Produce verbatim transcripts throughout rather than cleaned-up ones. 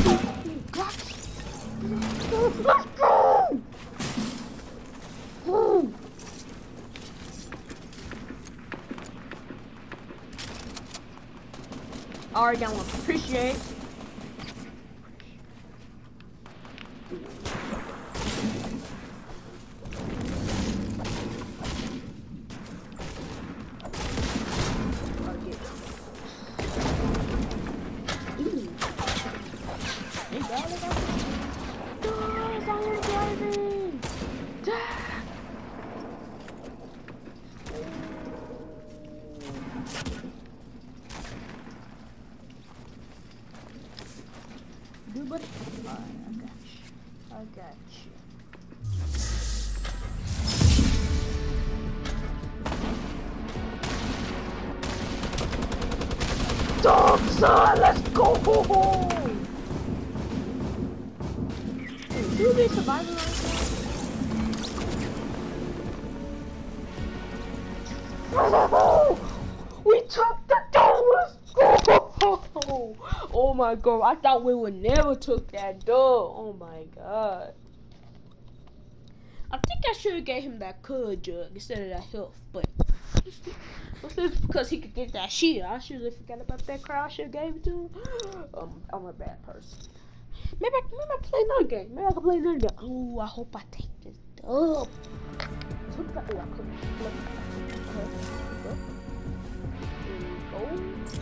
Let's go! Woo. Alright, down one. Appreciate. Do buddy. Alright, I got you. I got you. Dog son, let's go! Wait, do they survive like that? We took the door! Let's go! Oh my god, I thought we would never took that door. Oh my god. I think I should have gave him that cold jug instead of that health, but because he could get that shield. I should have forgot about that crowd. I should have gave it to him. Um, I'm a bad person. Maybe I, maybe I play another game. Maybe I can play another game. Oh, I hope I take this dub. Oh, I could. Okay. Here we go.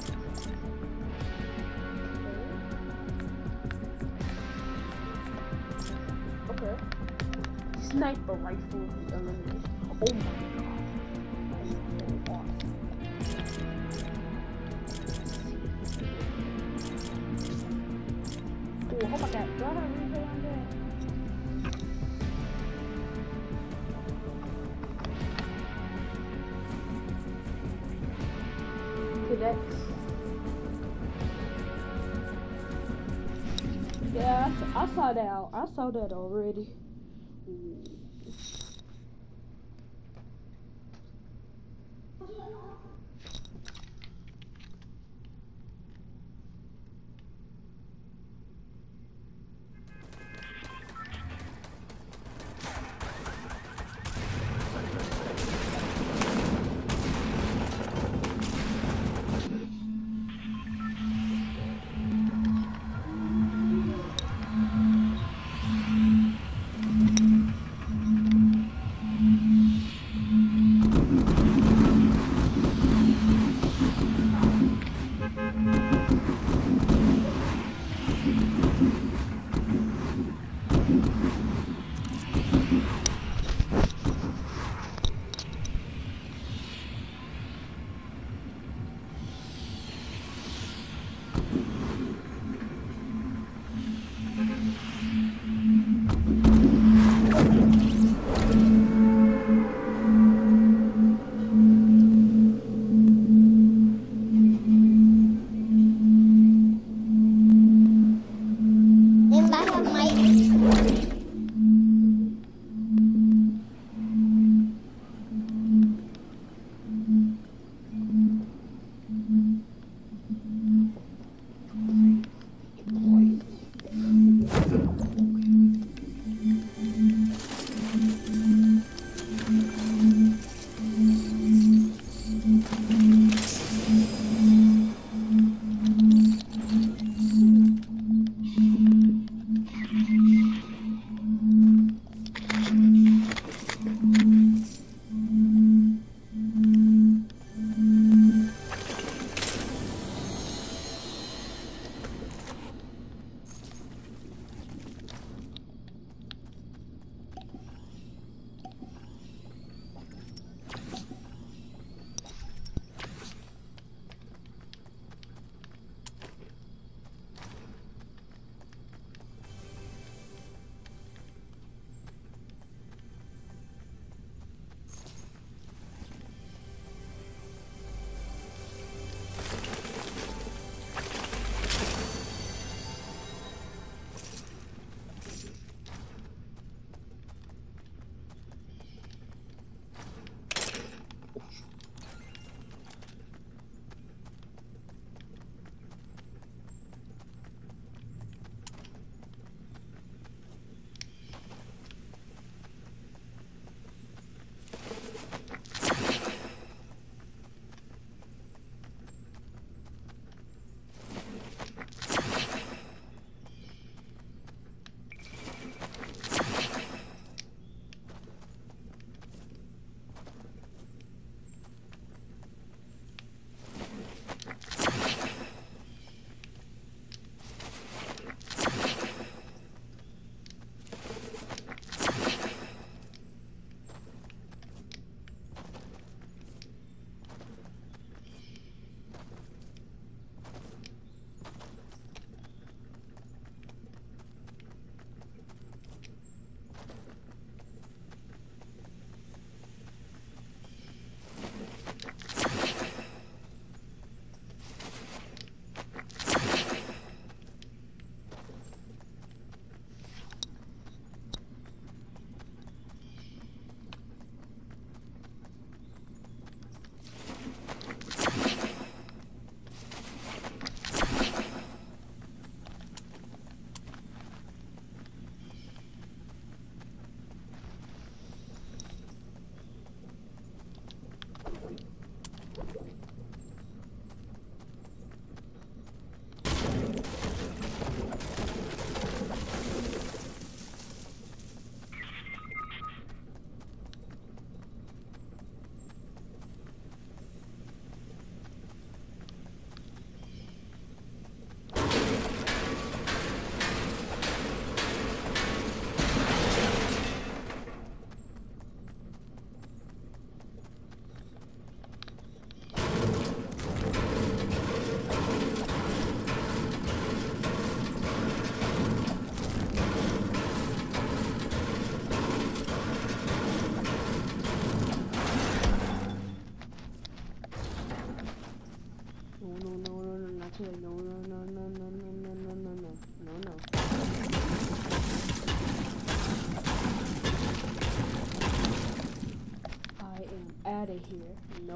Okay. Sniper rifle eliminated. Oh my god. That's so awesome. Oh, oh my god. Do I have a replay on there? Cadets. Yeah, I, I saw that. I saw that already. Ooh.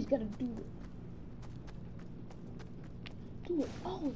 always gotta do it. Do it. Oh.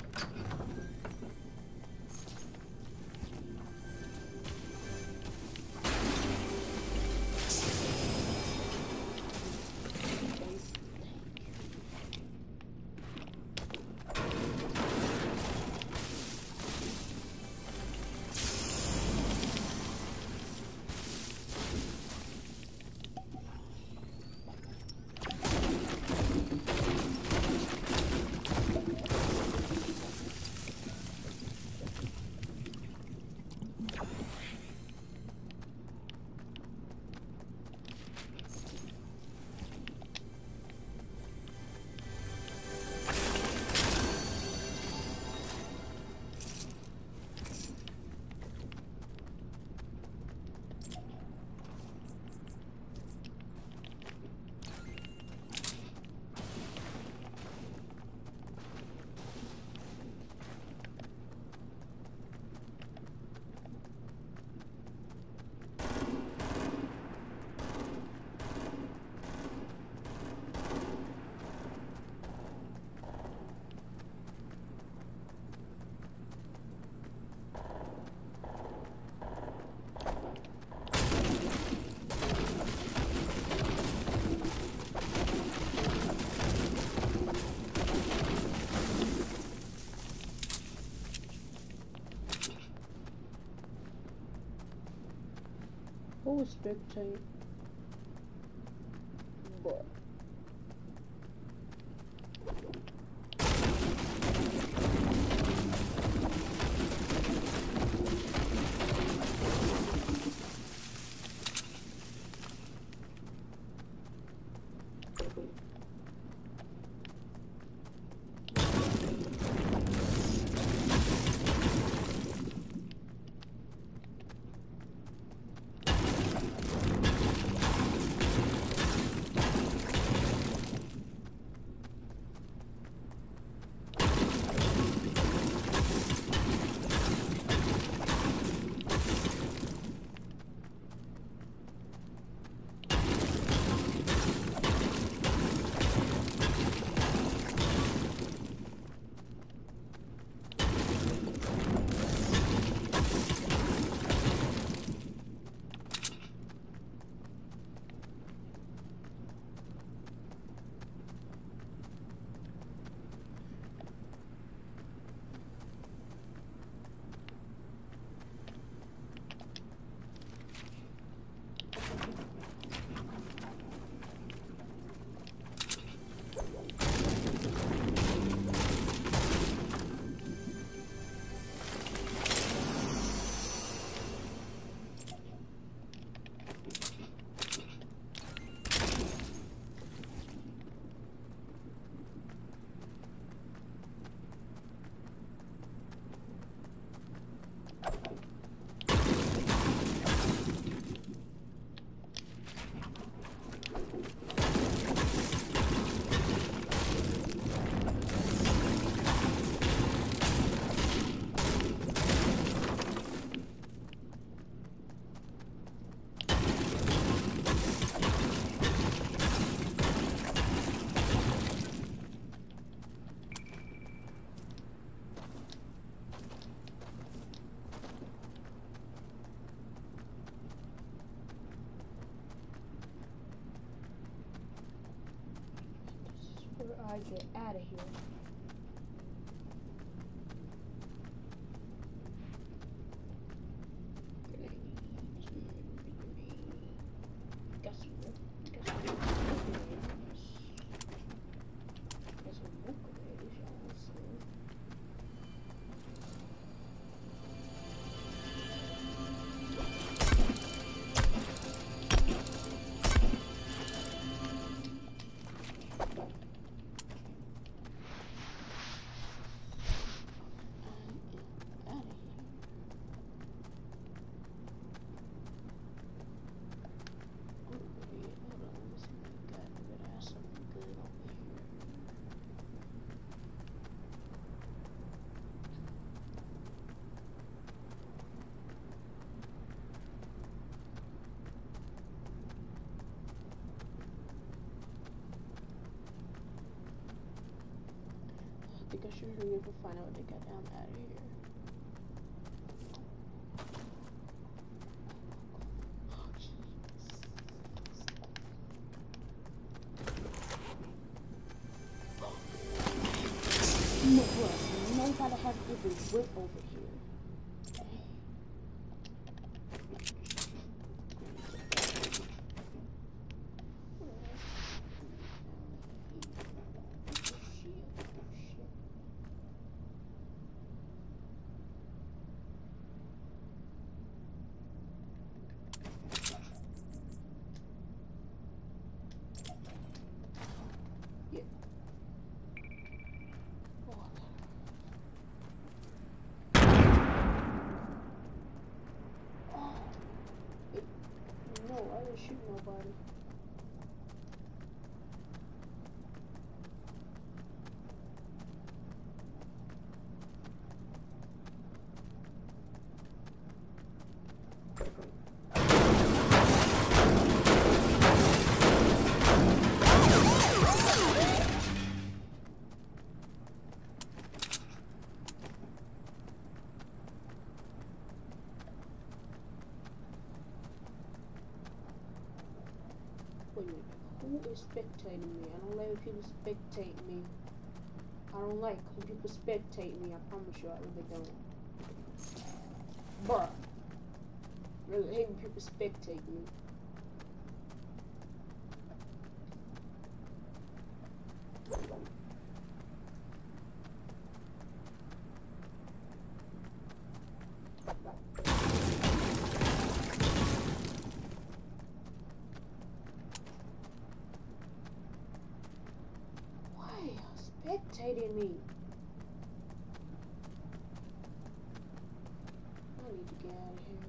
What was spectate? But I get out of here. Got some more. Got some more. Got some more grenades, y'all see. I should hurry up and find out what they got down out of here. No, look, you know how to have every whip over here. No, I didn't shoot nobody. Wait a minute, who is spectating me? I don't like when people spectate me. I don't like when people spectate me, I promise you, I really don't. Bruh. Really hate when people spectate me. Spectating me. I need to get out of here.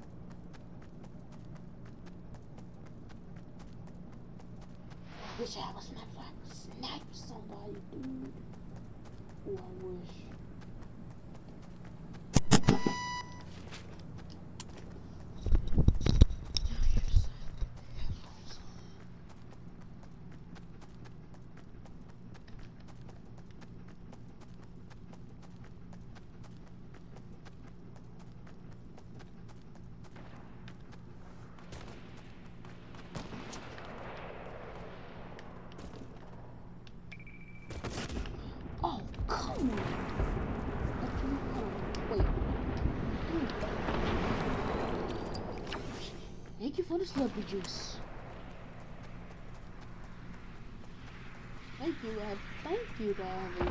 I wish I was not like snipe somebody, dude. Oh, I wish. Wait. Thank you for the slurpee juice. Thank you, uh, thank you, Dad.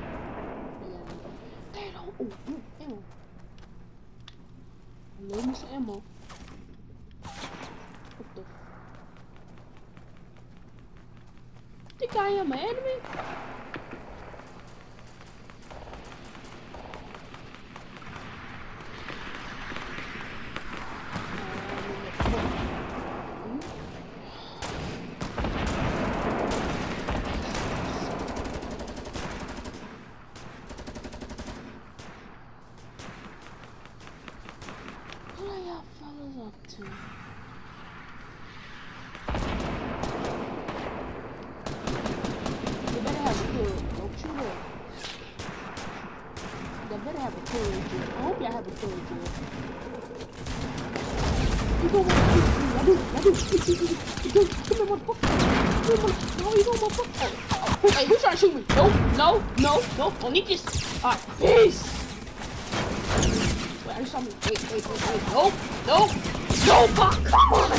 They don't. Oh, oh, ammo. Load me some ammo. What the? Think I am an enemy? Up to. You better have a courage, don't you know? You better have a courage. I hope y'all have a courage. You don't want to I do, I do. You do, come here, motherfucker. No, you don't, motherfucker. Hey, who's trying to shoot me? No, no, no, no, don't need this. Alright, peace. Wait, I just saw me. Wait, wait, wait, wait. No, no. No, Pop, come on!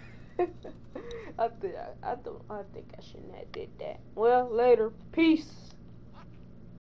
I think I, I don't I think I shouldn't have did that. Well, later. Peace.